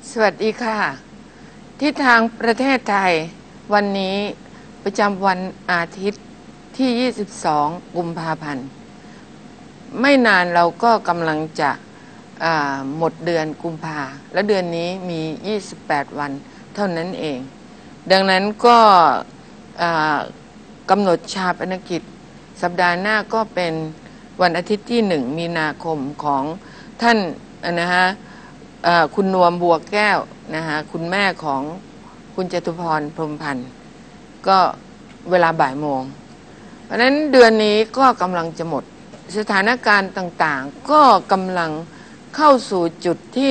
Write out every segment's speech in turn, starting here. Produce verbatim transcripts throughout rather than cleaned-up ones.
สวัสดีค่ะทิศทางประเทศไทยวันนี้ประจำวันอาทิตย์ที่ยี่สิบสองกุมภาพันธ์ไม่นานเราก็กำลังจะหมดเดือนกุมภาและเดือนนี้มียี่สิบแปดวันเท่านั้นเองดังนั้นก็กำหนดชาปนกิจสัปดาห์หน้าก็เป็นวันอาทิตย์ที่หนึ่งมีนาคมของท่านนะฮะคุณนวมบัวแก้วนะฮะคุณแม่ของคุณจตุพรพรหมพันธ์ก็เวลาบ่ายโมงเพราะนั้นเดือนนี้ก็กำลังจะหมดสถานการณ์ต่างๆก็กำลังเข้าสู่จุดที่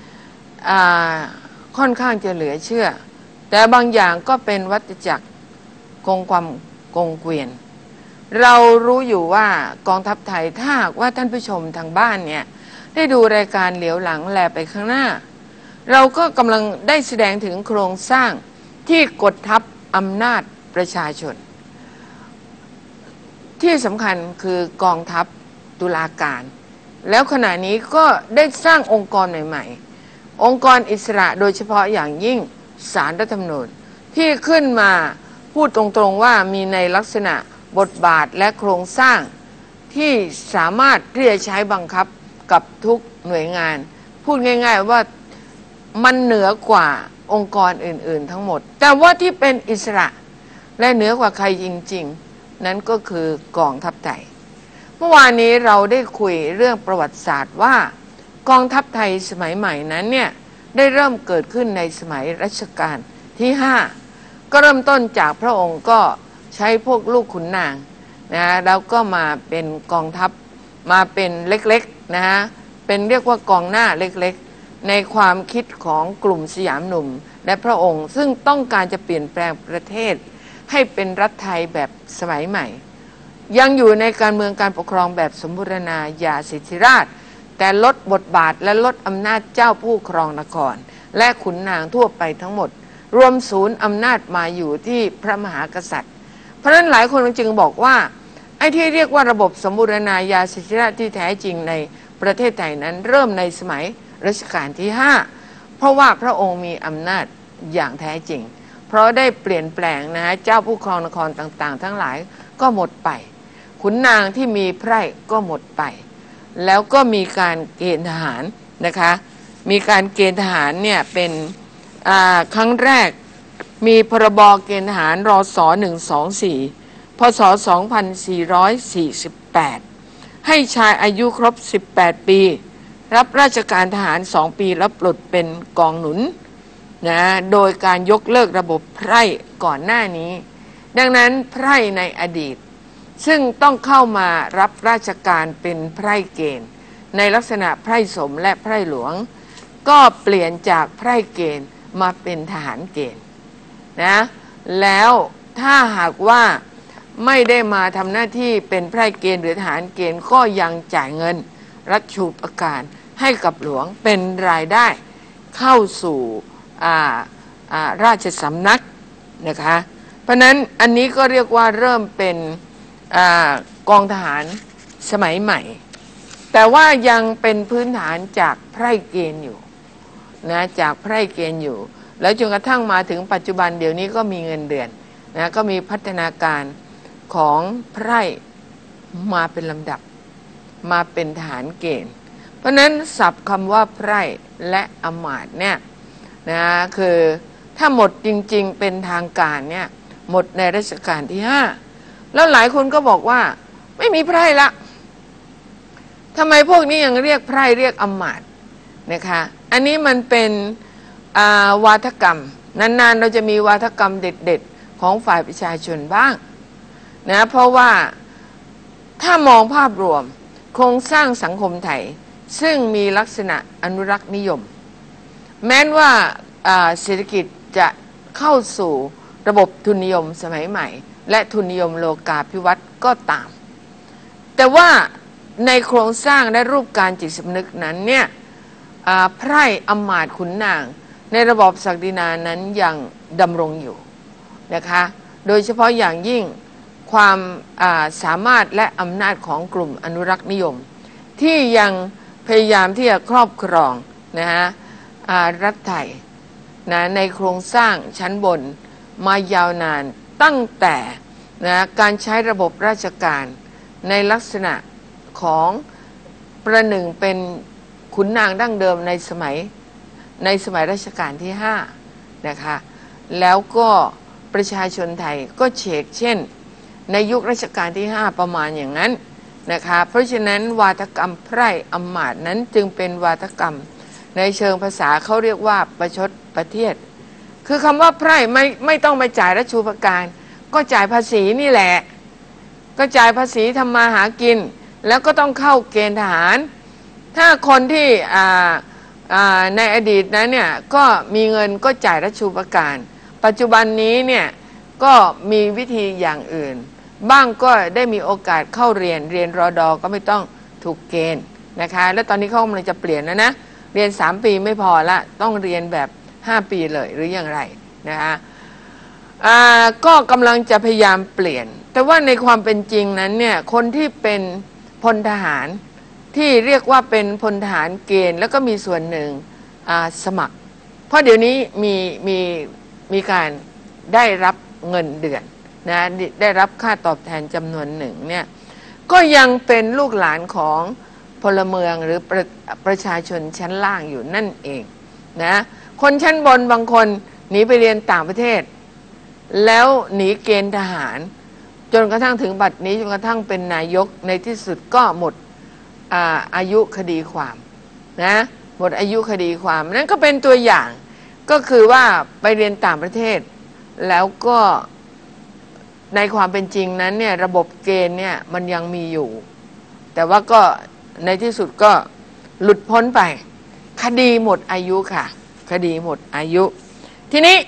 ค่อนข้างจะเหลือเชื่อแต่บางอย่างก็เป็นวัฏจักรคงความกงเกวียนเรารู้อยู่ว่ากองทัพไทยถ้าหากว่าท่านผู้ชมทางบ้านเนี่ยได้ดูรายการเหลียวหลังแลไปข้างหน้าเราก็กำลังได้แสดงถึงโครงสร้างที่กดทับอำนาจประชาชนที่สำคัญคือกองทัพตุลาการแล้วขณะนี้ก็ได้สร้างองค์กรใหม่ๆองค์กรอิสระโดยเฉพาะอย่างยิ่งศาลรัฐธรรมนูญที่ขึ้นมาพูดตรงๆว่ามีในลักษณะบทบาทและโครงสร้างที่สามารถที่จะใช้บังคับกับทุกหน่วยงานพูดง่ายๆว่ามันเหนือกว่าองค์กรอื่นๆทั้งหมดแต่ว่าที่เป็นอิสระและเหนือกว่าใครจริงๆนั้นก็คือกองทัพไทยเมื่อวานนี้เราได้คุยเรื่องประวัติศาสตร์ว่ากองทัพไทยสมัยใหม่นั้นเนี่ยได้เริ่มเกิดขึ้นในสมัยรัชกาลที่ห้าก็เริ่มต้นจากพระองค์ก็ใช้พวกลูกขุนนางนะแล้วก็มาเป็นกองทัพมาเป็นเล็กๆนะฮะเป็นเรียกว่ากองหน้าเล็กๆในความคิดของกลุ่มสยามหนุ่มและพระองค์ซึ่งต้องการจะเปลี่ยนแปลงประเทศให้เป็นรัฐไทยแบบสมัยใหม่ยังอยู่ในการเมืองการปกครองแบบสมบูรณาญาสิทธิราชแต่ลดบทบาทและลดอำนาจเจ้าผู้ครองนครและขุนนางทั่วไปทั้งหมดรวมศูนย์อำนาจมาอยู่ที่พระมหากษัตริย์เพราะฉะนั้นหลายคนจึงบอกว่าไอ้ที่เรียกว่าระบบสมบูรณาญาสิทธิราชที่แท้จริงในประเทศไทยนั้นเริ่มในสมัยรัชกาลที่ห้าเพราะว่าพระองค์มีอำนาจอย่างแท้จริงเพราะได้เปลี่ยนแปลงนะฮะเจ้าผู้ครองนครต่างๆทั้งหลายก็หมดไปขุนนางที่มีไพร่ก็หมดไปแล้วก็มีการเกณฑ์ทหารนะคะมีการเกณฑ์ทหารเนี่ยเป็นครั้งแรกมีพรบเกณฑ์ทหารรศหนึ่งสองสี่พศสองพันสี่ร้อยสี่สิบแปดให้ชายอายุครบสิบแปดปีรับราชการทหารสองปีแล้วปลดเป็นกองหนุนนะโดยการยกเลิกระบบไพร่ก่อนหน้านี้ดังนั้นไพร่ในอดีตซึ่งต้องเข้ามารับราชการเป็นไพร่เกณฑ์ในลักษณะไพร่สมและไพร่หลวงก็เปลี่ยนจากไพร่เกณฑ์มาเป็นทหารเกณฑ์นะแล้วถ้าหากว่าไม่ได้มาทำหน้าที่เป็นไพร่เกณฑ์หรือทหารเกณฑ์ก็ยังจ่ายเงินรัชชูปการให้กับหลวงเป็นรายได้เข้าสู่ราชสำนักนะคะเพราะนั้นอันนี้ก็เรียกว่าเริ่มเป็นกองทหารสมัยใหม่แต่ว่ายังเป็นพื้นฐานจากไพร่เกณฑ์อยู่นะจากไพร่เกณฑ์อยู่แล้วจนกระทั่งมาถึงปัจจุบันเดี๋ยวนี้ก็มีเงินเดือนนะก็มีพัฒนาการของไพร่มาเป็นลำดับมาเป็นทหารเกณฑ์เพราะนั้นศัพท์คำว่าไพร่และอมาตย์เนี่ยนะคือถ้าหมดจริงๆเป็นทางการเนี่ยหมดในรัชกาลที่ห้าแล้วหลายคนก็บอกว่าไม่มีไพร่ละทำไมพวกนี้ยังเรียกไพร่เรียกอมาตย์นะคะอันนี้มันเป็นวาทกรรมนานๆเราจะมีวาทกรรมเด็ดๆของฝ่ายประชาชนบ้างนะเพราะว่าถ้ามองภาพรวมโครงสร้างสังคมไทยซึ่งมีลักษณะอนุรักษ์นิยมแม้ว่าเศรษฐกิจจะเข้าสู่ระบบทุนนิยมสมัยใหม่และทุนนิยมโลกาภิวัตน์ก็ตามแต่ว่าในโครงสร้างและรูปการจิตสำนึกนั้นเนี่ยไพร่อมาตย์ขุนนางในระบอบศักดินานั้นยังดำรงอยู่นะคะโดยเฉพาะอย่างยิ่งความสามารถและอำนาจของกลุ่มอนุรักษ์นิยมที่ยังพยายามที่จะครอบครองนะฮะรัฐไทยนะในโครงสร้างชั้นบนมายาวนานตั้งแต่นะการใช้ระบบราชการในลักษณะของประหนึ่งเป็นขุนนางดั้งเดิมในสมัยในสมัยรัชกาลที่ห้านะคะแล้วก็ประชาชนไทยก็เฉกเช่นในยุครัชกาลที่ห้าประมาณอย่างนั้นนะคะเพราะฉะนั้นวาทกรรมไพร่อำมาตย์นั้นจึงเป็นวาทกรรมในเชิงภาษาเขาเรียกว่าประชดประเทียดคือคำว่าไพร่ไม่ไม่ต้องไปจ่ายราชูปการก็จ่ายภาษีนี่แหละก็จ่ายภาษีทำมาหากินแล้วก็ต้องเข้าเกณฑ์ทหารถ้าคนที่ในอดีตนั้นเนี่ยก็มีเงินก็จ่ายราชูปการปัจจุบันนี้เนี่ยก็มีวิธีอย่างอื่นบ้างก็ได้มีโอกาสเข้าเรียนเรียนรอดอก็ไม่ต้องถูกเกณฑ์นะคะแล้วตอนนี้เขากำลังจะเปลี่ยนแล้วนะเรียนสามปีไม่พอละต้องเรียนแบบห้าปีเลยหรืออย่างไรนะคะก็กำลังจะพยายามเปลี่ยนแต่ว่าในความเป็นจริงนั้นเนี่ยคนที่เป็นพลทหารที่เรียกว่าเป็นพลทหารเกณฑ์แล้วก็มีส่วนหนึ่งสมัครเพราะเดี๋ยวนี้มีมีมีการได้รับเงินเดือนนะได้รับค่าตอบแทนจำนวนหนึ่งเนี่ยก็ยังเป็นลูกหลานของพลเมืองหรือประประชาชนชั้นล่างอยู่นั่นเองนะคนชั้นบนบางคนหนีไปเรียนต่างประเทศแล้วหนีเกณฑ์ทหารจนกระทั่งถึงบัดนี้จนกระทั่งเป็นนายกในที่สุดก็หมด อาอายุคดีความนะหมดอายุคดีความนั่นก็เป็นตัวอย่างก็คือว่าไปเรียนต่างประเทศแล้วก็ในความเป็นจริงนั้นเนี่ยระบบเกณฑ์เนี่ยมันยังมีอยู่แต่ว่าก็ในที่สุดก็หลุดพ้นไปคดีหมดอายุค่ะคดีหมดอายุทีนี้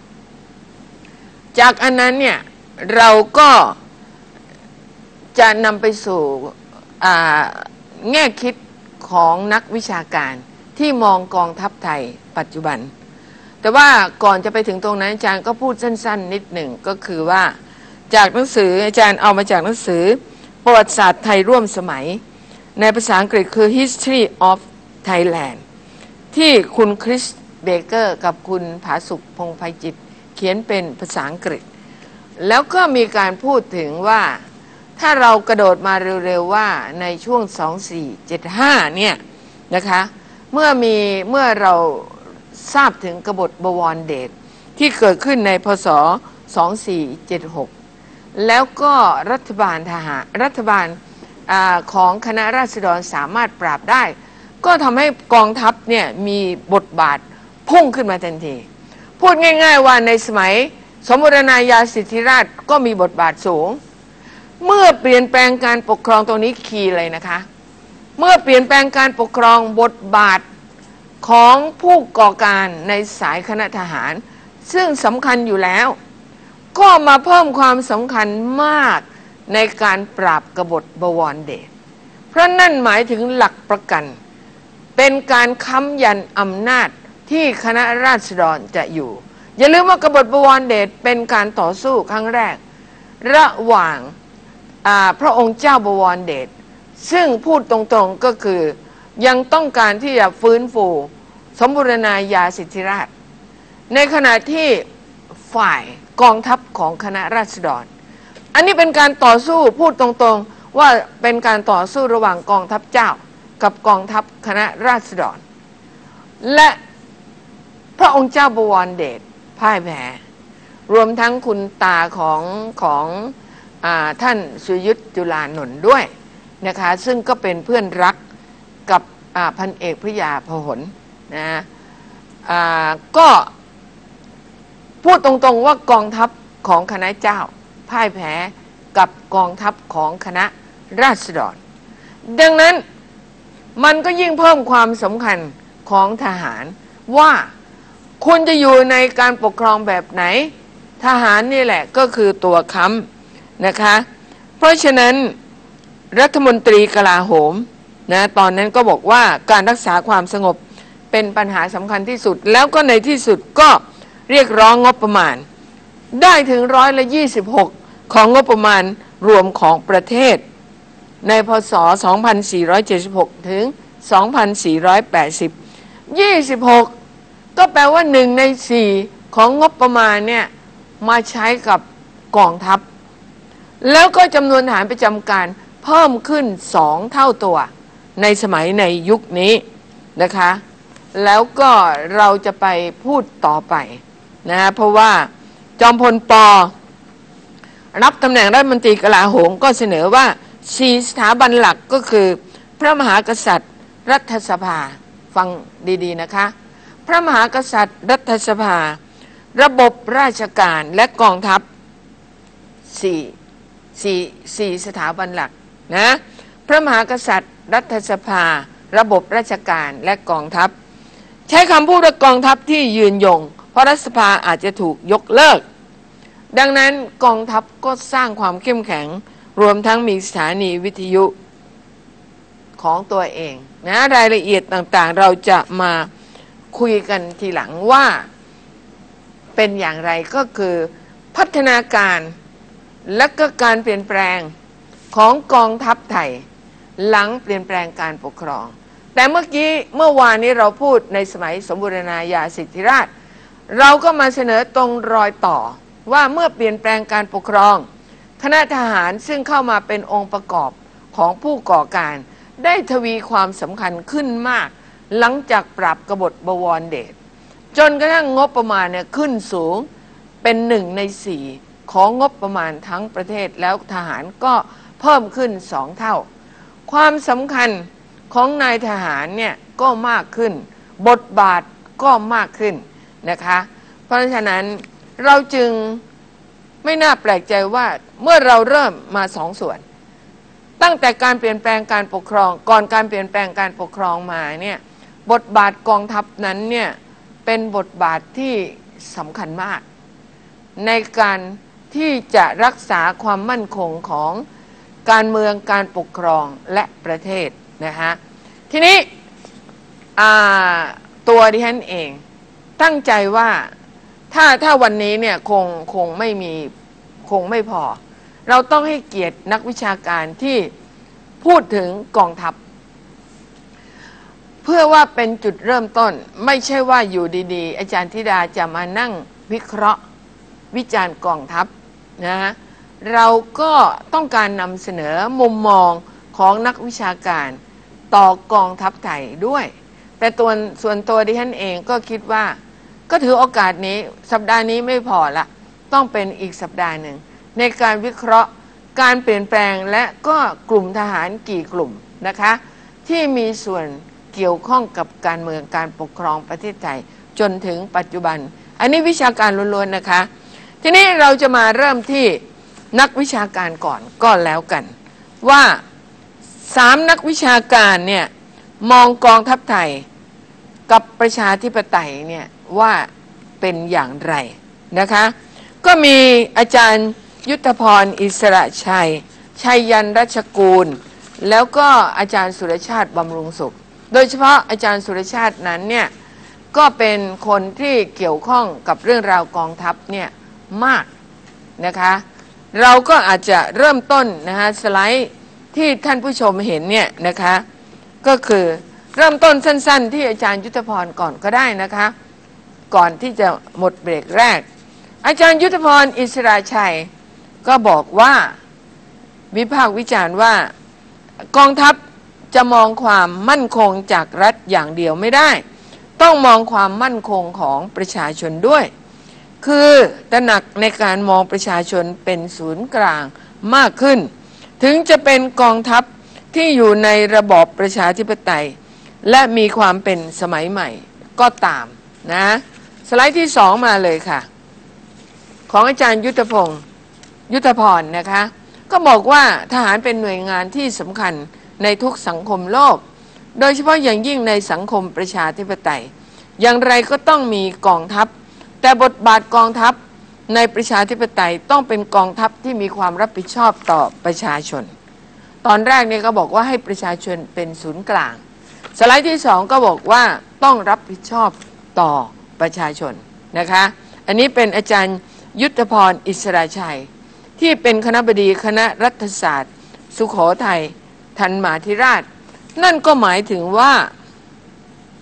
จากอันนั้นเนี่ยเราก็จะนำไปสู่แง่คิดของนักวิชาการที่มองกองทัพไทยปัจจุบันแต่ว่าก่อนจะไปถึงตรงนั้นอาจารย์ก็พูดสั้นๆนิดหนึ่งก็คือว่าจากหนังสืออาจารย์เอามาจากหนังสือประวัติศาสตร์ไทยร่วมสมัยในภาษาอังกฤษคือ History of Thailand ที่คุณคริสเบเกอร์กับคุณผาสุกพงษ์ไพจิตรเขียนเป็นภาษาอังกฤษแล้วก็มีการพูดถึงว่าถ้าเรากระโดดมาเร็วๆว่าในช่วงสองพันสี่ร้อยเจ็ดสิบห้าเนี่ยนะคะเมื่อมีเมื่อเราทราบถึงกบฏบวรเดชที่เกิดขึ้นในพ.ศ. สองพันสี่ร้อยเจ็ดสิบหกแล้วก็รัฐบาลทหารรัฐบาลอาของคณะราษฎรสามารถปราบได้ก็ทำให้กองทัพเนี่ยมีบทบาทพุ่งขึ้นมาทันทีพูดง่ายๆว่าในสมัยสมบูรณาญาสิทธิราชก็มีบทบาทสูงเมื่อเปลี่ยนแปลงการปกครองตรงนี้คีย์เลยนะคะเมื่อเปลี่ยนแปลงการปกครองบทบาทของผู้ก่อการในสายคณะทหารซึ่งสำคัญอยู่แล้วก็มาเพิ่มความสำคัญมากในการปราบกบฏบวรเดชเพราะนั่นหมายถึงหลักประกันเป็นการค้ำยันอำนาจที่คณะราษฎรจะอยู่อย่าลืมว่ากบฏบวรเดชเป็นการต่อสู้ครั้งแรกระหว่างพระองค์เจ้าบวรเดชซึ่งพูดตรงๆก็คือยังต้องการที่จะฟื้นฟูสมบูรณาญาสิทธิราชในขณะที่ฝ่ายกองทัพของคณะราษฎรอันนี้เป็นการต่อสู้พูดตรงๆว่าเป็นการต่อสู้ระหว่างกองทัพเจ้ากับกองทัพคณะราษฎรและพระองค์เจ้าบวรเดชพ่ายแพ้รวมทั้งคุณตาของของอ่าท่านสุยุทธจุลานนท์ด้วยนะคะซึ่งก็เป็นเพื่อนรักกับพันเอกพระยาพหลนะก็พูดตรงๆว่ากองทัพของคณะเจ้าพ่ายแพ้กับกองทัพของคณะราษฎรดังนั้นมันก็ยิ่งเพิ่มความสำคัญของทหารว่าคุณจะอยู่ในการปกครองแบบไหนทหารนี่แหละก็คือตัวค้ำนะคะเพราะฉะนั้นรัฐมนตรีกลาโหมนะตอนนั้นก็บอกว่าการรักษาความสงบเป็นปัญหาสำคัญที่สุดแล้วก็ในที่สุดก็เรียกร้องงบประมาณได้ถึงร้อยละยี่สิบหกของงบประมาณรวมของประเทศในพ.ศ. สองพันสี่ร้อยเจ็ดสิบหกถึงสองพันสี่ร้อยแปดสิบ ยี่สิบหกก็แปลว่าหนึ่งในสี่ของงบประมาณเนี่ยมาใช้กับกองทัพแล้วก็จำนวนทหารประจำการเพิ่มขึ้นสองเท่าตัวในสมัยในยุคนี้นะคะแล้วก็เราจะไปพูดต่อไปนะเพราะว่าจอมพลป.รับตำแหน่งรัฐมนตรีกลาโหมก็เสนอว่าสี่สถาบันหลักก็คือพระมหากษัตริย์รัฐสภาฟังดีๆนะคะพระมหากษัตริย์รัฐสภาระบบราชการและกองทัพสี่สี่สี่สถาบันหลักนะพระมหากษัตริย์รัฐสภาระบบราชการและกองทัพใช้คำพูดว่ากองทัพที่ยืนยงเพราะรัฐสภาอาจจะถูกยกเลิกดังนั้นกองทัพก็สร้างความเข้มแข็งรวมทั้งมีสถานีวิทยุของตัวเองนะรายละเอียดต่างๆเราจะมาคุยกันทีหลังว่าเป็นอย่างไรก็คือพัฒนาการและก็การเปลี่ยนแปลงของกองทัพไทยหลังเปลี่ยนแปลงการปกครองแต่เมื่อกี้เมื่อวานนี้เราพูดในสมัยสมบูรณาญาสิทธิราชเราก็มาเสนอตรงรอยต่อว่าเมื่อเปลี่ยนแปลงการปกครองคณะทหารซึ่งเข้ามาเป็นองค์ประกอบของผู้ก่อการได้ทวีความสำคัญขึ้นมากหลังจากปราบกบฏบวรเดชจนกระทั่งงบประมาณเนี่ยขึ้นสูงเป็นหนึ่งในสี่ของงบประมาณทั้งประเทศแล้วทหารก็เพิ่มขึ้นสองเท่าความสำคัญของนายทหารเนี่ยก็มากขึ้นบทบาทก็มากขึ้นนะคะเพราะฉะนั้นเราจึงไม่น่าแปลกใจว่าเมื่อเราเริ่มมาสองส่วนตั้งแต่การเปลี่ยนแปลงการปกครองก่อนการเปลี่ยนแปลงการปกครองมาเนี่ยบทบาทกองทัพนั้นเนี่ยเป็นบทบาทที่สำคัญมากในการที่จะรักษาความมั่นคงของการเมืองการปกครองและประเทศนะฮะทีนี้ตัวดิฉันเองตั้งใจว่าถ้าถ้าวันนี้เนี่ยคงคงไม่มีคงไม่พอเราต้องให้เกียรตินักวิชาการที่พูดถึงกองทัพเพื่อว่าเป็นจุดเริ่มต้นไม่ใช่ว่าอยู่ดีๆอาจารย์ธิดาจะมานั่งวิเคราะห์วิจารณ์กองทัพนะฮะเราก็ต้องการนำเสนอมุมมองของนักวิชาการต่อกองทัพไทยด้วยแต่ตัวส่วนตัวดิฉันเองก็คิดว่าก็ถือโอกาสนี้สัปดาห์นี้ไม่พอละต้องเป็นอีกสัปดาห์หนึ่งในการวิเคราะห์การเปลี่ยนแปลงและก็กลุ่มทหารกี่กลุ่มนะคะที่มีส่วนเกี่ยวข้องกับการเมืองการปกครองประเทศไทยจนถึงปัจจุบันอันนี้วิชาการล้วนๆนะคะทีนี้เราจะมาเริ่มที่นักวิชาการก่อนก็แล้วกันว่าสามนักวิชาการเนี่ยมองกองทัพไทยกับประชาธิปไตยเนี่ยว่าเป็นอย่างไรนะคะก็มีอาจารย์ยุทธพรอิสระชัยชัยยันรัชกูลแล้วก็อาจารย์สุรชาติบำรุงสุขโดยเฉพาะอาจารย์สุรชาตินั้นเนี่ยก็เป็นคนที่เกี่ยวข้องกับเรื่องราวกองทัพเนี่ยมากนะคะเราก็อาจจะเริ่มต้นนะคะสไลด์ที่ท่านผู้ชมเห็นเนี่ยนะคะก็คือเริ่มต้นสั้นๆที่อาจารย์ยุทธพรก่อนก็ได้นะคะก่อนที่จะหมดเบรกแรกอาจารย์ยุทธพรอิสระชัยก็บอกว่าวิพากษ์วิจารณ์ว่ากองทัพจะมองความมั่นคงจากรัฐอย่างเดียวไม่ได้ต้องมองความมั่นคงของประชาชนด้วยคือตระหนักในการมองประชาชนเป็นศูนย์กลางมากขึ้นถึงจะเป็นกองทัพที่อยู่ในระบอบประชาธิปไตยและมีความเป็นสมัยใหม่ก็ตามนะสไลด์ที่สองมาเลยค่ะของอาจารย์ยุทธพงศ์ยุทธพรนะคะก็บอกว่าทหารเป็นหน่วยงานที่สำคัญในทุกสังคมโลกโดยเฉพาะอย่างยิ่งในสังคมประชาธิปไตยอย่างไรก็ต้องมีกองทัพแต่บทบาทกองทัพในประชาธิปไตยต้องเป็นกองทัพที่มีความรับผิดชอบต่อประชาชนตอนแรกเนี่ยก็บอกว่าให้ประชาชนเป็นศูนย์กลางสไลด์ที่สองก็บอกว่าต้องรับผิดชอบต่อประชาชนนะคะอันนี้เป็นอาจารย์ยุทธพรอิสระชัยที่เป็นคณบดีคณะรัฐศาสตร์สุโขทัยธรรมาธิราชนั่นก็หมายถึงว่า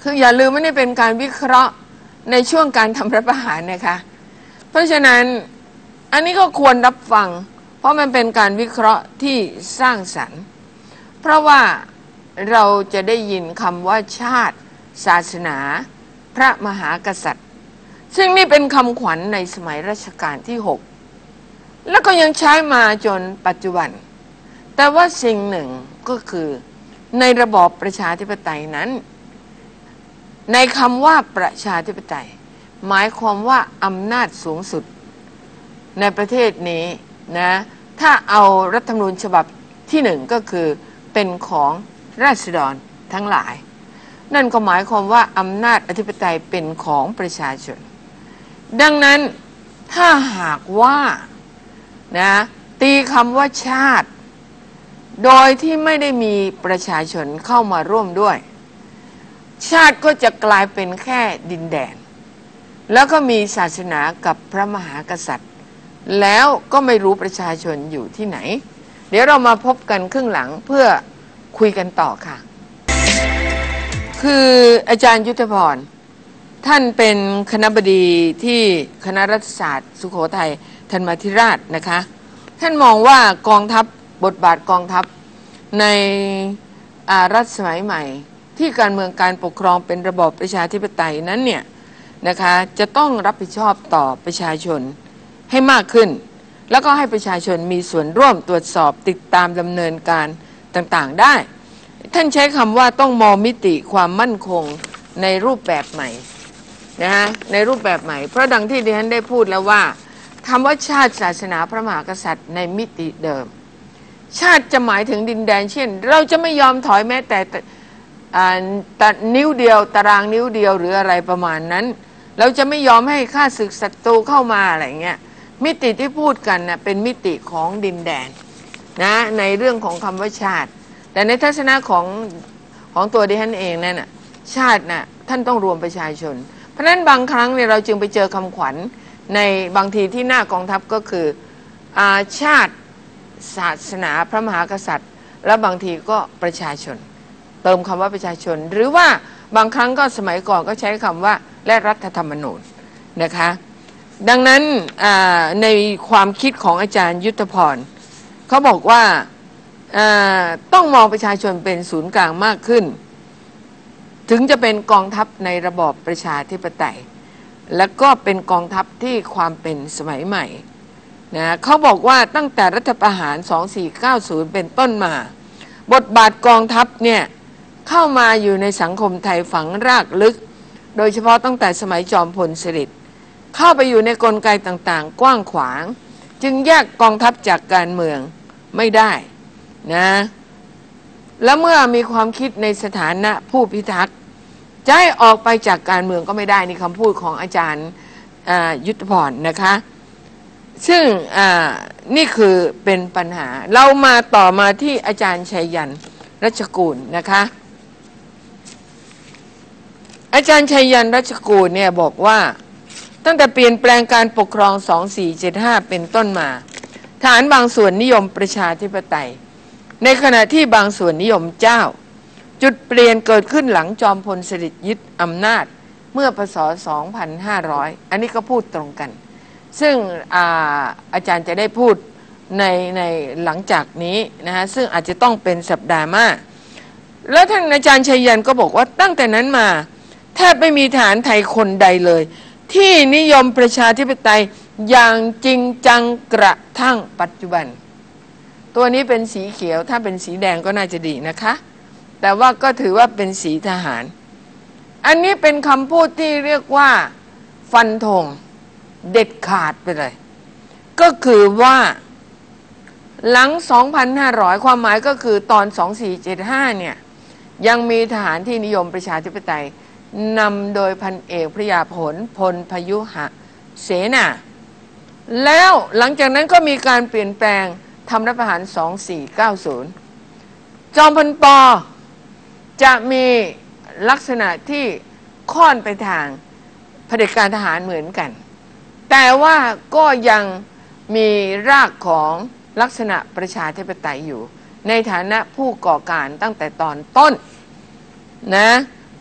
คืออย่าลืมว่านี่เป็นการวิเคราะห์ในช่วงการทำรัฐประหารนะคะเพราะฉะนั้นอันนี้ก็ควรรับฟังเพราะมันเป็นการวิเคราะห์ที่สร้างสรรค์เพราะว่าเราจะได้ยินคำว่าชาติศาสนาพระมหากษัตริย์ซึ่งนี่เป็นคำขวัญในสมัยรัชกาลที่หกแล้วก็ยังใช้มาจนปัจจุบันแต่ว่าสิ่งหนึ่งก็คือในระบอบประชาธิปไตยนั้นในคำว่าประชาธิปไตยหมายความว่าอำนาจสูงสุดในประเทศนี้นะถ้าเอารัฐธรรมนูญฉบับที่หนึ่งก็คือเป็นของราษฎรทั้งหลายนั่นก็หมายความว่าอำนาจอธิปไตยเป็นของประชาชนดังนั้นถ้าหากว่านะตีคำว่าชาติโดยที่ไม่ได้มีประชาชนเข้ามาร่วมด้วยชาติก็จะกลายเป็นแค่ดินแดนแล้วก็มีศาสนากับพระมหากษัตริย์แล้วก็ไม่รู้ประชาชนอยู่ที่ไหนเดี๋ยวเรามาพบกันครึ่งหลังเพื่อคุยกันต่อค่ะคืออาจารย์ยุทธพรท่านเป็นคณบดีที่คณะรัฐศาสตร์สุโขทัยธรรมาธิราชนะคะท่านมองว่ากองทัพบทบาทกองทัพในรัฐสมัยใหม่ที่การเมืองการปกครองเป็นระบอบประชาธิปไตยนั้นเนี่ยนะคะจะต้องรับผิดชอบต่อประชาชนให้มากขึ้นแล้วก็ให้ประชาชนมีส่วนร่วมตรวจสอบติดตามดำเนินการต่างๆได้ท่านใช้คำว่าต้องมองมิติความมั่นคงในรูปแบบใหม่นะฮะในรูปแบบใหม่เพราะดังที่ดิฉันได้พูดแล้วว่าคำว่าชาติศาสนาพระมหากษัตริย์ในมิติเดิมชาติจะหมายถึงดินแดนเช่นเราจะไม่ยอมถอยแม้แต่ตัดนิ้วเดียวตารางนิ้วเดียวหรืออะไรประมาณนั้นเราจะไม่ยอมให้ข้าศึกศัตรูเข้ามาอะไรเงี้ยมิติที่พูดกันนะเป็นมิติของดินแดนนะในเรื่องของคำว่าชาติแต่ในทัศนะของของตัวดิฉันเองนั่นน่ะชาติน่ะท่านต้องรวมประชาชนเพราะฉะนั้นบางครั้งเนี่ยเราจึงไปเจอคำขวัญในบางทีที่หน้ากองทัพก็คืออาชาติศาสนาพระมหากษัตริย์และบางทีก็ประชาชนเติมคำว่าประชาชนหรือว่าบางครั้งก็สมัยก่อนก็ใช้คำว่าและรัฐธรรมนูญนะคะดังนั้นในความคิดของอาจารย์ยุทธพรเขาบอกว่าต้องมองประชาชนเป็นศูนย์กลางมากขึ้นถึงจะเป็นกองทัพในระบอบประชาธิปไตยและก็เป็นกองทัพที่ความเป็นสมัยใหม่นะเขาบอกว่าตั้งแต่รัฐประหารสองสี่เก้าศูนย์เป็นต้นมาบทบาทกองทัพเนี่ยเข้ามาอยู่ในสังคมไทยฝังรากลึกโดยเฉพาะตั้งแต่สมัยจอมพลสฤษดิ์เข้าไปอยู่ในกลไกต่างๆกว้างขวางจึงแยกกองทัพจากการเมืองไม่ได้นะและเมื่อมีความคิดในสถานะผู้พิทักษ์จะให้ออกไปจากการเมืองก็ไม่ได้นี่คำพูดของอาจารย์ยุทธพรนะคะซึ่งนี่คือเป็นปัญหาเรามาต่อมาที่อาจารย์ชัยยันรัชกูลนะคะอาจารย์ชัยยันรัชกูลเนี่ยบอกว่าตั้งแต่เปลี่ยนแปลงการปกครองสองสี่เจ็ดห้าเป็นต้นมาทหารบางส่วนนิยมประชาธิปไตยในขณะที่บางส่วนนิยมเจ้าจุดเปลี่ยนเกิดขึ้นหลังจอมพลสฤษดิ์ยึดอำนาจเมื่อพ.ศ. สองพันห้าร้อยอันนี้ก็พูดตรงกันซึ่ง อา, อาจารย์จะได้พูดในในหลังจากนี้นะฮะซึ่งอาจจะต้องเป็นสัปดาห์หน้าแล้วท่านอาจารย์ชัยยันก็บอกว่าตั้งแต่นั้นมาแทบไม่มีทหารไทยคนใดเลยที่นิยมประชาธิปไตยอย่างจริงจังกระทั่งปัจจุบันตัวนี้เป็นสีเขียวถ้าเป็นสีแดงก็น่าจะดีนะคะแต่ว่าก็ถือว่าเป็นสีทหารอันนี้เป็นคำพูดที่เรียกว่าฟันธงเด็ดขาดไปเลยก็คือว่าหลัง สองพันห้าร้อย ความหมายก็คือตอน สองสี่เจ็ดห้า เนี่ยยังมีทหารที่นิยมประชาธิปไตยนำโดยพันเอกพระยาผลพลพยุหเสนาแล้วหลังจากนั้นก็มีการเปลี่ยนแปลงทำรัฐประหารสองสี่เก้าศูนย์จอมพลป.จะมีลักษณะที่ค่อนไปทางเผด็จการทหารเหมือนกันแต่ว่าก็ยังมีรากของลักษณะประชาธิปไตยอยู่ในฐานะผู้ก่อการตั้งแต่ตอนต้นนะ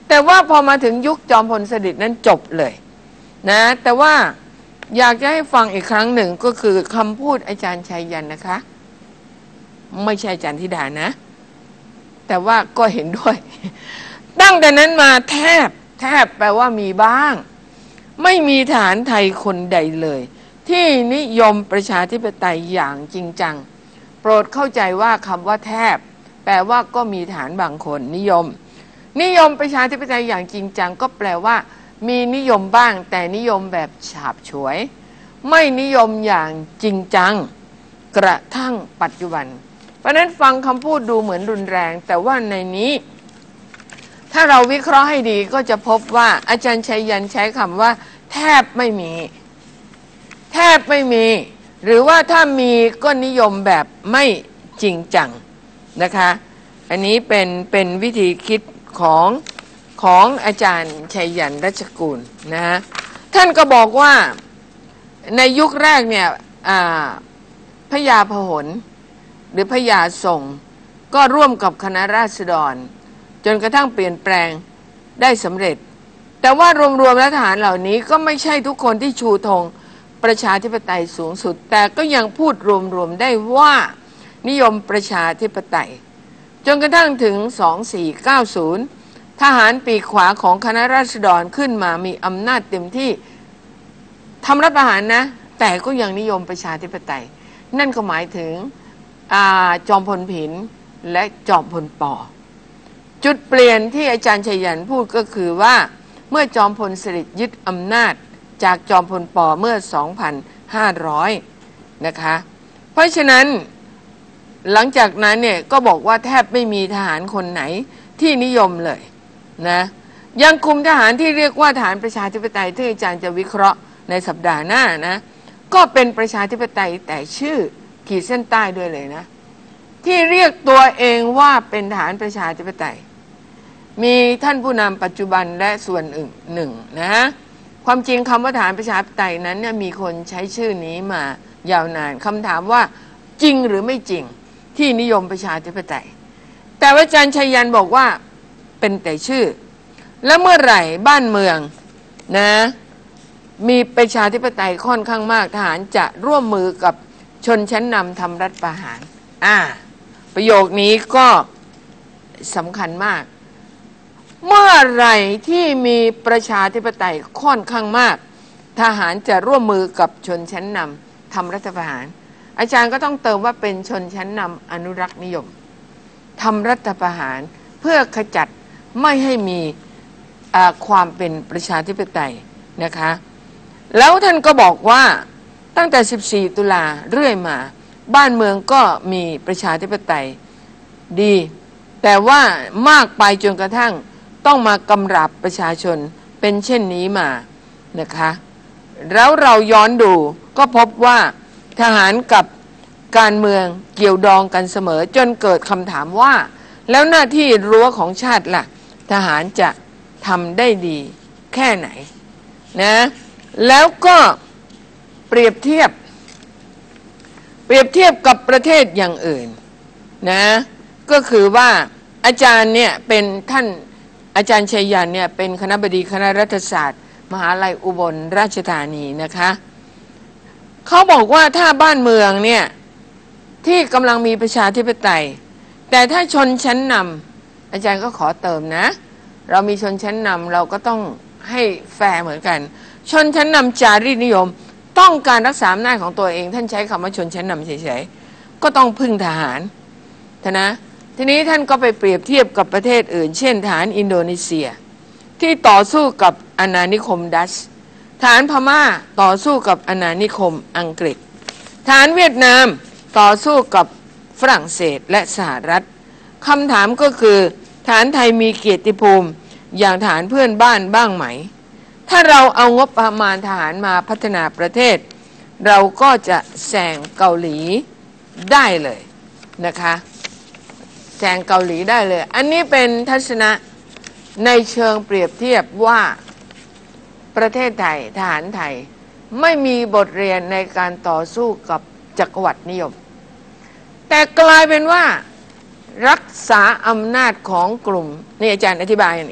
แต่ว่าพอมาถึงยุคจอมพลสฤษดิ์นั้นจบเลยนะแต่ว่าอยากจะให้ฟังอีกครั้งหนึ่งก็คือคำพูดอาจารย์ชัยยันนะคะไม่ใช่อาจารย์ธิดานะแต่ว่าก็เห็นด้วยตั้งแต่นั้นมาแทบแทบแปลว่ามีบ้างไม่มีทหารไทยคนใดเลยที่นิยมประชาธิปไตยอย่างจริงจังโปรดเข้าใจว่าคำว่าแทบแปลว่าก็มีทหารบางคนนิยมนิยมประชาธิปไตยอย่างจริงจังก็แปลว่ามีนิยมบ้างแต่นิยมแบบฉาบฉวยไม่นิยมอย่างจริงจังกระทั่งปัจจุบันเพราะนั้นฟังคำพูดดูเหมือนรุนแรงแต่ว่าในนี้ถ้าเราวิเคราะห์ให้ดีก็จะพบว่าอาจารย์ชัยยันใช้คำว่าแทบไม่มีแทบไม่มีหรือว่าถ้ามีก็นิยมแบบไม่จริงจังนะคะอันนี้เป็นเป็นวิธีคิดของของอาจารย์ชัยยันรัชกุลนะฮะท่านก็บอกว่าในยุคแรกเนี่ยพญาพหลหรือพญาส่งก็ร่วมกับคณะราษฎรจนกระทั่งเปลี่ยนแปลงได้สำเร็จแต่ว่ารวมๆแล้วทหารเหล่านี้ก็ไม่ใช่ทุกคนที่ชูธงประชาธิปไตยสูงสุดแต่ก็ยังพูดรวมๆได้ว่านิยมประชาธิปไตยจนกระทั่งถึงสองสี่เก้าศูนย์ทหารปีกขวาของคณะราษฎรขึ้นมามีอำนาจเต็มที่ทำรัฐประหารนะแต่ก็ยังนิยมประชาธิปไตยนั่นก็หมายถึงจอมพลผินและจอมพลป.จุดเปลี่ยนที่อาจารย์ชัยยันพูดก็คือว่าเมื่อจอมพลสฤษดิ์ยึดอำนาจจากจอมพลป.เมื่อ สองพันห้าร้อย นะคะเพราะฉะนั้นหลังจากนั้นเนี่ยก็บอกว่าแทบไม่มีทหารคนไหนที่นิยมเลยนะยังคุมทหารที่เรียกว่าทหารประชาธิปไตยที่อาจารย์จะวิเคราะห์ในสัปดาห์หน้านะก็เป็นประชาธิปไตยแต่ชื่อขีดเส้นใต้ด้วยเลยนะที่เรียกตัวเองว่าเป็นทหารประชาธิปไตยมีท่านผู้นำปัจจุบันและส่วนอื่นหนึ่งนะฮะความจริงคำว่าทหารประชาธิปไตยนั้นเนี่ยมีคนใช้ชื่อนี้มายาวนานคำถามว่าจริงหรือไม่จริงที่นิยมประชาธิปไตยแต่อาจารย์ชัยยันบอกว่าเป็นแต่ชื่อแล้วเมื่อไหร่บ้านเมืองนะมีประชาธิปไตยค่อนข้างมากทหารจะร่วมมือกับชนชั้นนำทำรัฐประหารอ่าประโยคนี้ก็สำคัญมากเมื่อไหร่ที่มีประชาธิปไตยค่อนข้างมากทหารจะร่วมมือกับชนชั้นนำทำรัฐประหารอาจารย์ก็ต้องเติมว่าเป็นชนชั้นนำอนุรักษ์นิยมทำรัฐประหารเพื่อขจัดไม่ให้มีความเป็นประชาธิปไตยนะคะแล้วท่านก็บอกว่าตั้งแต่สิบสี่ตุลาเรื่อยมาบ้านเมืองก็มีประชาธิปไตยดีแต่ว่ามากไปจนกระทั่งต้องมากำราบประชาชนเป็นเช่นนี้มานะคะแล้วเราย้อนดูก็พบว่าทหารกับการเมืองเกี่ยวดองกันเสมอจนเกิดคำถามว่าแล้วหน้าที่รั้วของชาติล่ะทหารจะทำได้ดีแค่ไหนนะแล้วก็เปรียบเทียบเปรียบเทียบกับประเทศอย่างอื่นนะก็คือว่าอาจารย์เนี่ยเป็นท่านอาจารย์ชัยยันเนี่ยเป็นคณบดีคณะรัฐศาสตร์มหาลัยอุบลราชธานีนะคะเขาบอกว่าถ้าบ้านเมืองเนี่ยที่กำลังมีประชาธิปไตยแต่ถ้าชนชั้นนำอาจารย์ก็ขอเติมนะเรามีชนชั้นนำเราก็ต้องให้แฟร์เหมือนกันชนชั้นนำจารีตนิยมต้องการรักษาอำนาจของตัวเองท่านใช้คำว่าชนชั้นนำเฉยๆก็ต้องพึ่งทหารนะทีนี้ท่านก็ไปเปรียบเทียบกับประเทศอื่นเช่นทหารอินโดนีเซียที่ต่อสู้กับอาณานิคมดัชทหารพม่าต่อสู้กับอาณานิคมอังกฤษทหารเวียดนามต่อสู้กับฝรั่งเศสและสหรัฐคำถามก็คือทหารไทยมีเกียรติภูมิอย่างทหารเพื่อนบ้านบ้างไหมถ้าเราเอางบประมาณทหารมาพัฒนาประเทศเราก็จะแซงเกาหลีได้เลยนะคะแซงเกาหลีได้เลยอันนี้เป็นทัศนะในเชิงเปรียบเทียบว่าประเทศไทยทหารไทยไม่มีบทเรียนในการต่อสู้กับจักรวรรดินิยมแต่กลายเป็นว่ารักษาอำนาจของกลุ่มนี่อาจารย์อธิบายนี่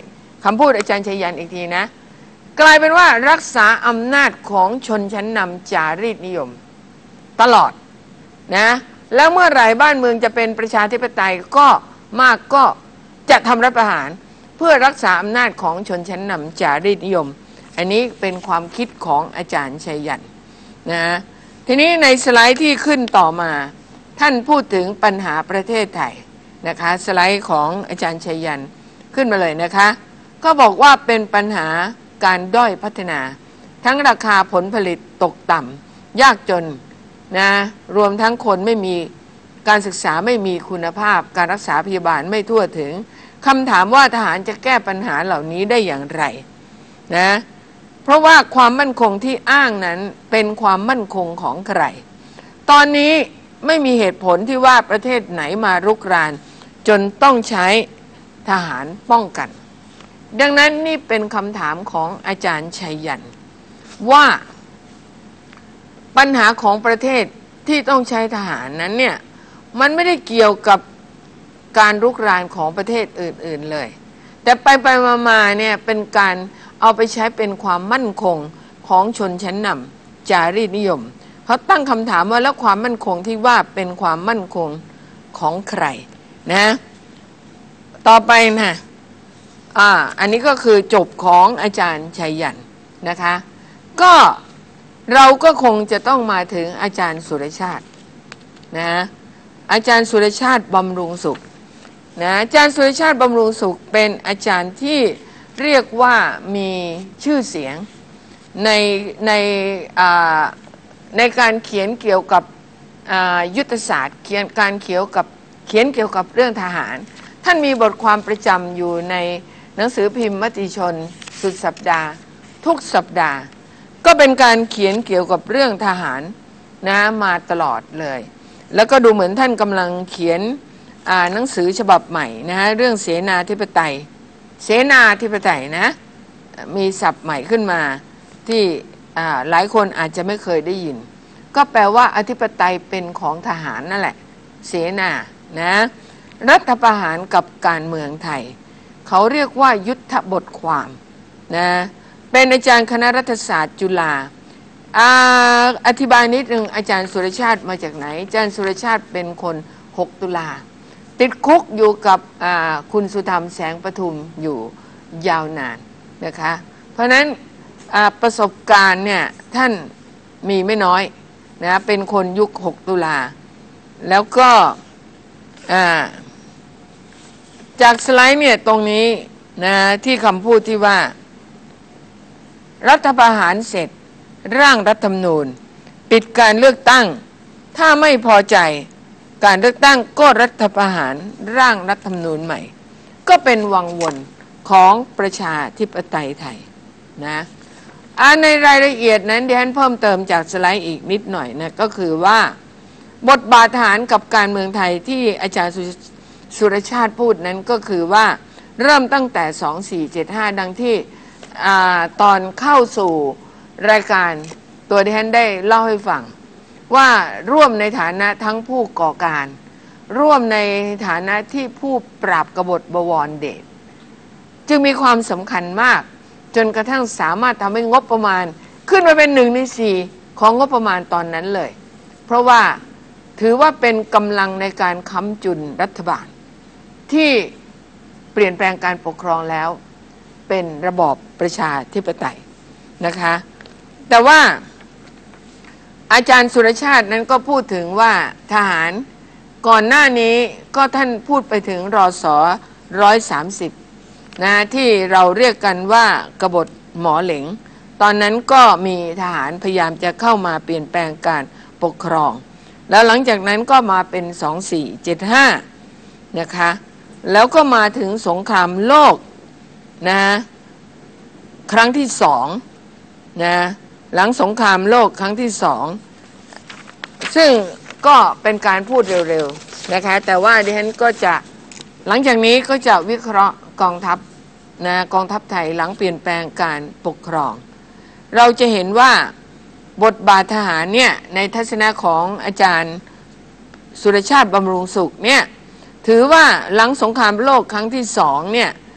คำพูดอาจารย์ชัยยันอีกทีนะกลายเป็นว่ารักษาอำนาจของชนชั้นนำจารีตนิยมตลอดนะแล้วเมื่อไหร่บ้านเมืองจะเป็นประชาธิปไตยก็มากก็จะทำรัฐประหารเพื่อรักษาอำนาจของชนชั้นนำจารีตนิยมอันนี้เป็นความคิดของอาจารย์ชัยยันนะทีนี้ในสไลด์ที่ขึ้นต่อมาท่านพูดถึงปัญหาประเทศไทยนะคะสไลด์ของอาจารย์ชัยยันขึ้นมาเลยนะคะก็บอกว่าเป็นปัญหาการด้อยพัฒนาทั้งราคาผลผลิตตกต่ำยากจนนะรวมทั้งคนไม่มีการศึกษาไม่มีคุณภาพการรักษาพยาบาลไม่ทั่วถึงคำถามว่าทหารจะแก้ปัญหาเหล่านี้ได้อย่างไรนะเพราะว่าความมั่นคงที่อ้างนั้นเป็นความมั่นคงของใครตอนนี้ไม่มีเหตุผลที่ว่าประเทศไหนมารุกรานจนต้องใช้ทหารป้องกันดังนั้นนี่เป็นคำถามของอาจารย์ชัยยันว่าปัญหาของประเทศที่ต้องใช้ทหารนั้นเนี่ยมันไม่ได้เกี่ยวกับการรุกรานของประเทศอื่นๆเลยแต่ไปไปมาๆเนี่ยเป็นการเอาไปใช้เป็นความมั่นคงของชนชั้นนำจารีตนิยมเขาตั้งคำถามว่าแล้วความมั่นคงที่ว่าเป็นความมั่นคงของใครนะต่อไปนะอ่าอันนี้ก็คือจบของอาจารย์ชัยยันนะคะก็เราก็คงจะต้องมาถึงอาจารย์สุรชาตินะอาจารย์สุรชาติบำรุงสุขนะอาจารย์สุรชาติบำรุงสุขเป็นอาจารย์ที่เรียกว่ามีชื่อเสียงในในอ่าในการเขียนเกี่ยวกับยุทธศาสตร์เขียนการเขียวกับเขียนเกี่ยวกับเรื่องทหารท่านมีบทความประจำอยู่ในหนังสือพิมพ์มติชนสุดสัปดาห์ทุกสัปดาห์ก็เป็นการเขียนเกี่ยวกับเรื่องทหารนะมาตลอดเลยแล้วก็ดูเหมือนท่านกำลังเขียนหนังสือฉบับใหม่นะฮะเรื่องเสนาธิปไตยเสนาธิปไตยนะมีศัพท์ใหม่ขึ้นมาที่หลายคนอาจจะไม่เคยได้ยินก็แปลว่าอธิปไตยเป็นของทหารนั่นแหละเสนานะรัฐประหารกับการเมืองไทยเขาเรียกว่ายุทธบทความนะเป็นอาจารย์คณะรัฐศาสตร์จุฬาอ่าอธิบายนิดนึงอาจารย์สุรชาติมาจากไหนอาจารย์สุรชาติเป็นคนหกตุลาติดคุกอยู่กับคุณสุธรรมแสงประทุมอยู่ยาวนานนะคะเพราะนั้นประสบการณ์เนี่ยท่านมีไม่น้อยนะเป็นคนยุคหกตุลาแล้วก็จากสไลด์เนี่ยตรงนี้นะที่คำพูดที่ว่ารัฐประหารเสร็จร่างรัฐธรรมนูญปิดการเลือกตั้งถ้าไม่พอใจการเลือกตั้งก็รัฐประหารร่างรัฐธรรมนูญใหม่ก็เป็นวังวนของประชาธิปไตยไทยนะในรายละเอียดนั้นดิฉันเพิ่มเติมจากสไลด์อีกนิดหน่อยนะก็คือว่าบทบาททหารกับการเมืองไทยที่อาจารย์สุรชาติพูดนั้นก็คือว่าเริ่มตั้งแต่สองสี่เจ็ดห้าดังที่ตอนเข้าสู่รายการตัวดิฉันได้เล่าให้ฟังว่าร่วมในฐานะทั้งผู้ก่อการร่วมในฐานะที่ผู้ปราบกบฏบวรเดชจึงมีความสำคัญมากจนกระทั่งสามารถทำให้งบประมาณขึ้นมาเป็นหนึ่งในสี่ของงบประมาณตอนนั้นเลยเพราะว่าถือว่าเป็นกำลังในการค้ำจุนรัฐบาลที่เปลี่ยนแปลงการปกครองแล้วเป็นระบอบประชาธิปไตยนะคะแต่ว่าอาจารย์สุรชาตินั้นก็พูดถึงว่าทหารก่อนหน้านี้ก็ท่านพูดไปถึงรศร้อยสามสิบนะที่เราเรียกกันว่ากบฏหมอเหลงตอนนั้นก็มีทหารพยายามจะเข้ามาเปลี่ยนแปลงการปกครองแล้วหลังจากนั้นก็มาเป็นสองสี่เจ็ดห้านะคะแล้วก็มาถึงสงครามโลกนะครั้งที่สองนะหลังสงครามโลกครั้งที่สองซึ่งก็เป็นการพูดเร็วๆนะคะแต่ว่าดิฉันก็จะหลังจากนี้ก็จะวิเคราะห์กองทัพนะกองทัพไทยหลังเปลี่ยนแปลงการปกครองเราจะเห็นว่าบทบาททหารเนี่ยในทัศนะของอาจารย์สุรชาติบำรุงสุขเนี่ยถือว่าหลังสงครามโลกครั้งที่สองเนี่ย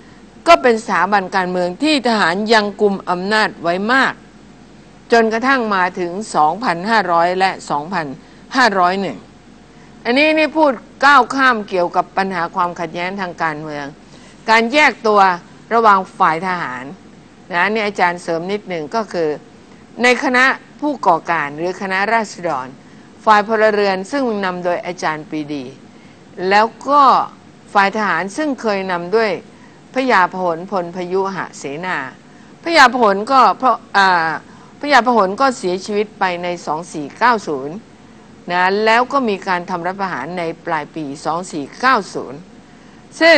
ก็เป็นสถาบันการเมืองที่ทหารยังกุมอำนาจไว้มากจนกระทั่งมาถึง สองพันห้าร้อย และ สองพันห้าร้อยเอ็ด อันนี้นี่พูดก้าวข้ามเกี่ยวกับปัญหาความขัดแย้งทางการเมืองการแยกตัวระหว่างฝ่ายทหารนะนี่อาจารย์เสริมนิดหนึ่งก็คือในคณะผู้ก่อการหรือคณะราษฎรฝ่ายพลเรือนซึ่งนำโดยอาจารย์ปรีดีแล้วก็ฝ่ายทหารซึ่งเคยนำด้วยพระยาพหลพลพยุหเสนาพระยาพหลก็เพราะอ่าพระยาพหลก็เสียชีวิตไปในสองพันสี่ร้อยเก้าสิบนะแล้วก็มีการทำรัฐประหารในปลายปีสองพันสี่ร้อยเก้าสิบซึ่ง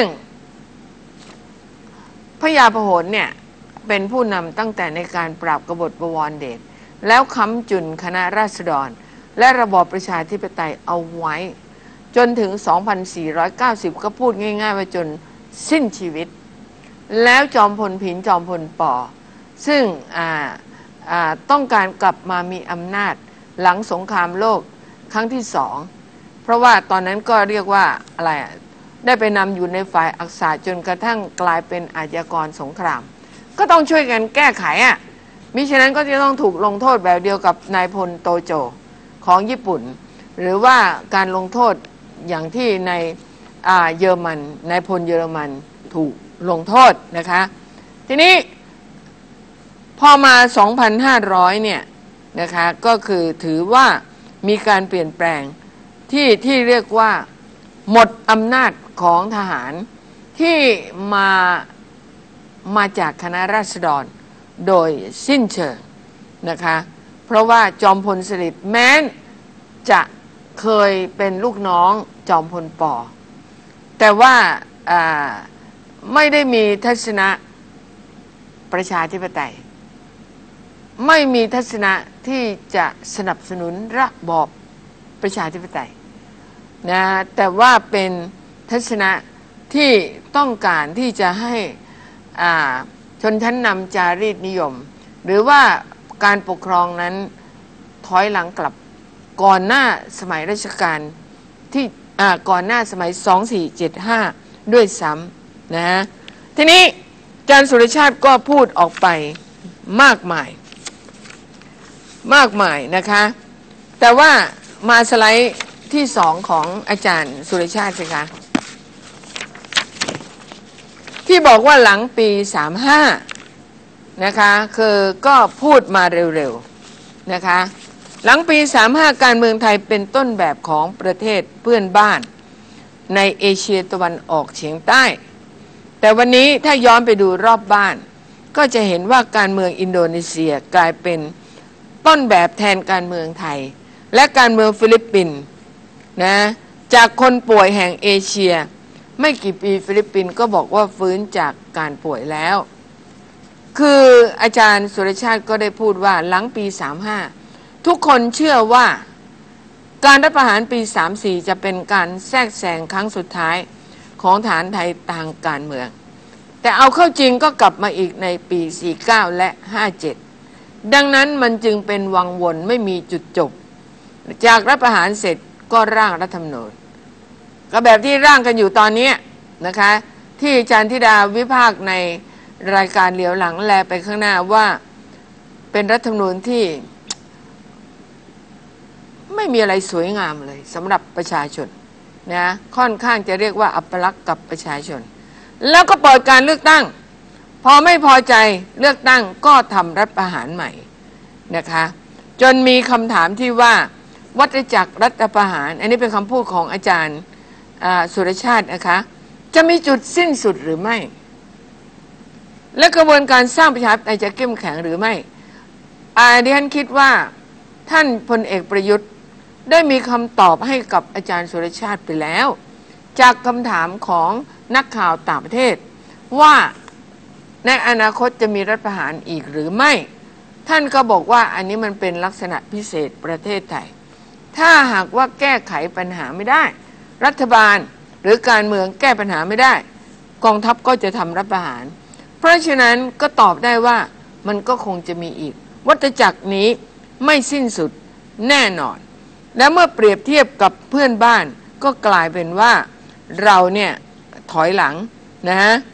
พระยาพหลเนี่ยเป็นผู้นำตั้งแต่ในการปราบกบฏบวรเดชแล้วค้ำจุนคณะราษฎรและระบอบประชาธิปไตยเอาไว้จนถึง สองพันสี่ร้อยเก้าสิบ ก็พูดง่ายๆว่าจนสิ้นชีวิตแล้วจอมพลผินจอมพลปอซึ่งต้องการกลับมามีอำนาจหลังสงครามโลกครั้งที่สองเพราะว่าตอนนั้นก็เรียกว่าอะไรได้ไปนำอยู่ในฝ่ายอักษาจนกระทั่งกลายเป็นอาชญากรสงครามก็ต้องช่วยกันแก้ไขอ่ะมิฉะนั้นก็จะต้องถูกลงโทษแบบเดียวกับนายพลโตโจของญี่ปุ่นหรือว่าการลงโทษอย่างที่ในเยอรมันนายพลเยอรมันถูกลงโทษนะคะทีนี้พอมา สองพันห้าร้อย เนี่ยนะคะก็คือถือว่ามีการเปลี่ยนแปลงที่ที่เรียกว่าหมดอำนาจของทหารที่มามาจากคณะราษฎรโดยสิ้นเชิงนะคะเพราะว่าจอมพลสฤษดิ์แม้นจะเคยเป็นลูกน้องจอมพลป.แต่ว่าไม่ได้มีทัศนะประชาธิปไตยไม่มีทัศนะที่จะสนับสนุนระบอบประชาธิปไตยนะแต่ว่าเป็นทัศนะที่ต้องการที่จะให้ชนชั้นนำจารีตนิยมหรือว่าการปกครองนั้นถอยหลังกลับก่อนหน้าสมัยรัชกาลที่ก่อนหน้าสมัยสองพันสี่ร้อยเจ็ดสิบห้าด้วยซ้ำนะฮะทีนี้อาจารย์สุรชาติก็พูดออกไปมากมายมากมายนะคะแต่ว่ามาสไลด์ที่สองของอาจารย์สุรชาติสิคะที่บอกว่าหลังปีสามสิบห้านะคะคือก็พูดมาเร็วๆนะคะหลังปีสามสิบห้าการเมืองไทยเป็นต้นแบบของประเทศเพื่อนบ้านในเอเชียตะวันออกเฉียงใต้แต่วันนี้ถ้าย้อนไปดูรอบบ้านก็จะเห็นว่าการเมืองอินโดนีเซียกลายเป็นต้นแบบแทนการเมืองไทยและการเมืองฟิลิปปินส์นะจากคนป่วยแห่งเอเชียไม่กี่ปีฟิลิปปินส์ก็บอกว่าฟื้นจากการป่วยแล้วคืออาจารย์สุรชาติก็ได้พูดว่าหลังปีสามสิบห้าทุกคนเชื่อว่าการรัฐประหารปีสามสิบสี่จะเป็นการแทรกแซงครั้งสุดท้ายของฐานไทยทางการเมืองแต่เอาเข้าจริงก็กลับมาอีกในปีสี่สิบเก้าและห้าสิบเจ็ดดังนั้นมันจึงเป็นวังวนไม่มีจุดจบจากรัฐประหารเสร็จก็ร่างรัฐธรรมนูญก็แบบที่ร่างกันอยู่ตอนนี้นะคะที่อาจารย์ธิดาวิพากษ์ในรายการเหลียวหลังแลไปข้างหน้าว่าเป็นรัฐธรรมนูญที่ไม่มีอะไรสวยงามเลยสำหรับประชาชนนะค่อนข้างจะเรียกว่าอัปลักษณ์กับประชาชนแล้วก็เปิดการเลือกตั้งพอไม่พอใจเลือกตั้งก็ทำรัฐประหารใหม่นะคะจนมีคำถามที่ว่าวัฏจักรรัฐประหารอันนี้เป็นคำพูดของอาจารย์สุรชาตินะคะจะมีจุดสิ้นสุดหรือไม่และกระบวนการสร้างประชาธิปไตยจะเข้มแข็งหรือไม่ดิฉันคิดว่าท่านพลเอกประยุทธ์ได้มีคำตอบให้กับอาจารย์สุรชาติไปแล้วจากคำถามของนักข่าวต่างประเทศว่าในอนาคตจะมีรัฐประหารอีกหรือไม่ท่านก็บอกว่าอันนี้มันเป็นลักษณะพิเศษประเทศไทยถ้าหากว่าแก้ไขปัญหาไม่ได้รัฐบาลหรือการเมืองแก้ปัญหาไม่ได้กองทัพก็จะทำรัฐประหารเพราะฉะนั้นก็ตอบได้ว่ามันก็คงจะมีอีกวัฏจักรนี้ไม่สิ้นสุดแน่นอนและเมื่อเปรียบเทียบกับเพื่อนบ้านก็กลายเป็นว่าเราเนี่ยถอยหลังนะฮะเพ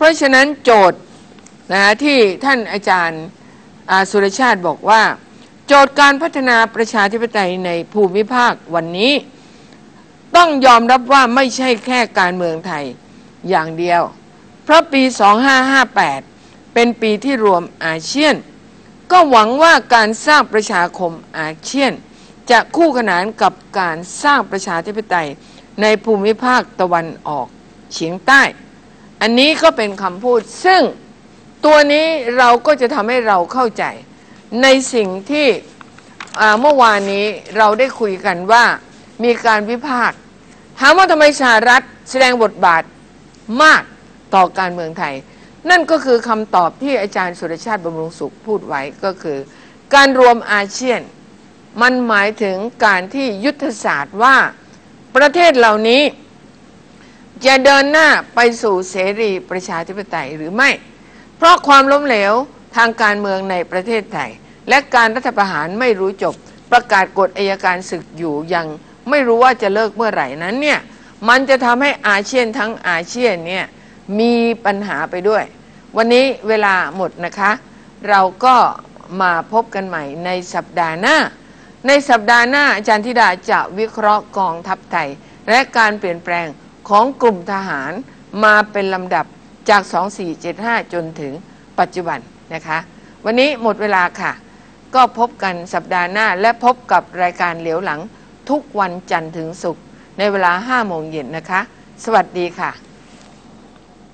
ราะฉะนั้นโจทย์นะที่ท่านอาจารย์สุรชาติบอกว่าโจทย์การพัฒนาประชาธิปไตยในภูมิภาควันนี้ต้องยอมรับว่าไม่ใช่แค่การเมืองไทยอย่างเดียวเพราะปีสองพันห้าร้อยห้าสิบแปดเป็นปีที่รวมอาเซียนก็หวังว่าการสร้างประชาคมอาเซียนจะคู่ขนานกับการสร้างประชาธิปไตยในภูมิภาคตะวันออกเฉียงใต้อันนี้ก็เป็นคำพูดซึ่งตัวนี้เราก็จะทำให้เราเข้าใจในสิ่งที่เมื่อวานนี้เราได้คุยกันว่ามีการวิพากษ์ถามว่าทำไมสหรัฐแสดงบทบาทมากต่อการเมืองไทยนั่นก็คือคำตอบที่อาจารย์สุรชาติบำรุงสุขพูดไว้ก็คือการรวมอาเซียนมันหมายถึงการที่ยุทธศาสตร์ว่าประเทศเหล่านี้จะเดินหน้าไปสู่เสรีประชาธิปไตยหรือไม่เพราะความล้มเหลวทางการเมืองในประเทศไทยและการรัฐประหารไม่รู้จบประกาศกฎอัยการศึกอยู่ยังไม่รู้ว่าจะเลิกเมื่อไหร่นั้นเนี่ยมันจะทำให้อาเซียนทั้งอาเซียนเนี่ยมีปัญหาไปด้วยวันนี้เวลาหมดนะคะเราก็มาพบกันใหม่ในสัปดาห์หน้าในสัปดาห์หน้าอาจารย์ธิดาจะวิเคราะห์กองทัพไทยและการเปลี่ยนแปลงของกลุ่มทหารมาเป็นลำดับจากสองพันสี่ร้อยเจ็ดสิบห้าจนถึงปัจจุบันนะคะวันนี้หมดเวลาค่ะก็พบกันสัปดาห์หน้าและพบกับรายการเหลียวหลังทุกวันจันทร์ถึงศุกร์ในเวลาห้าโมงเย็นนะคะสวัสดีค่ะ